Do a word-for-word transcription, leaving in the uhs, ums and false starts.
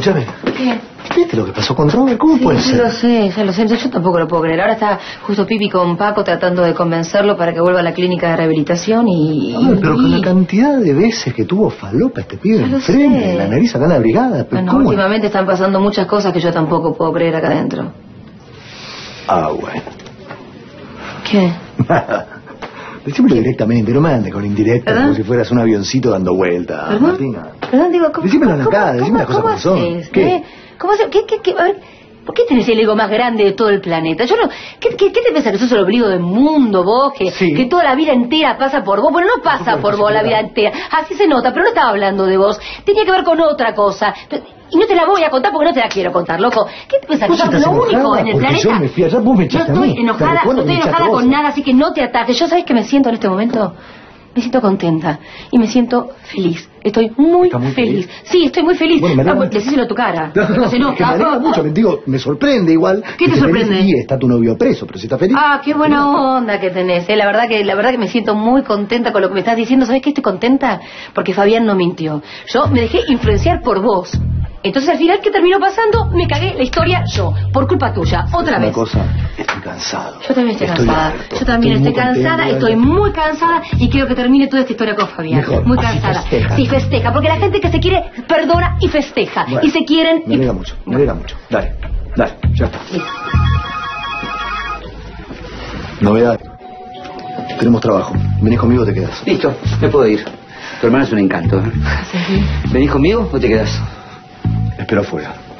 Escúchame. ¿Qué? ¿Viste lo que pasó con Robert? ¿Cómo Sí, puede sí, ser? lo sé, ya lo sé. Yo tampoco lo puedo creer. Ahora está justo Pipi con Paco tratando de convencerlo para que vuelva a la clínica de rehabilitación y... Ay, pero con y... la cantidad de veces que tuvo falopa este pibe Ya lo enfrente, sé. la nariz acá en la brigada. Pero Bueno, ¿cómo? últimamente están pasando muchas cosas que yo tampoco puedo creer acá adentro. Ah, bueno. ¿Qué? Decímelo directamente, no me andes con indirectas ¿Perdón? como si fueras un avioncito dando vueltas. ¿Perdón? Martina. Perdón, digo, ¿cómo? Decímelo en la cómo- cara, decime cómo- las cosas cómo como son. haces, ¿Qué? eh? ¿Cómo haces? ¿Qué, qué, qué? A ver, ¿por qué tenés el ego más grande de todo el planeta? Yo no... ¿Qué, qué, qué te pensás que sos el obligo del mundo, vos? Que, Sí. que toda la vida entera pasa por vos. Bueno, no pasa Por por supuesto, vos la sí, vida claro. entera. Así se nota, pero no estaba hablando de vos. Tenía que ver con otra cosa. Y no te la voy a contar porque no te la quiero contar, loco. ¿Qué te pensás? Que ¿Vos sos estás lo único enojada en el porque planeta. yo me fui allá? Vos me No echaste a estoy mí. ¿Te enojada, no recuerdas estoy que me echaste enojada a vos? con nada, así que no te ataques. ¿Yo sabés qué me siento en este momento? Me siento contenta y me siento feliz. Estoy muy, ¿Está muy feliz. feliz? Sí, estoy muy feliz. Bueno, me alegra Ah, mucho. decíselo a tu cara. No, no, No se no, que me alegra enoja. mucho, me digo, me sorprende igual. ¿Qué que te esté sorprende? feliz. Y está tu novio preso, pero si está feliz. Ah, qué buena onda que tenés, eh. La verdad que, la verdad que me siento muy contenta con lo que me estás diciendo. ¿Sabés qué? Estoy contenta porque Fabián no mintió. Yo me dejé influenciar por vos. Entonces al final, ¿qué terminó pasando? Me cagué la historia yo, por culpa tuya, otra Una vez. cosa, estoy cansado. Yo también estoy, cansada. harto. Yo también estoy, muy contento, cansada, ¿verdad? estoy muy cansada y quiero que termine toda esta historia con Fabián. Mejor, Muy así cansada. festeja. Sí, festeja, porque la gente que se quiere perdona y festeja. Bueno, y se quieren Me y... alegra mucho, me alegra mucho. Dale, dale, ya está. Listo. Novedad. Tenemos trabajo. Venís conmigo o te quedas. Listo, me puedo ir. Tu hermana es un encanto, ¿eh? ¿Venís conmigo o te quedas? Espero afuera.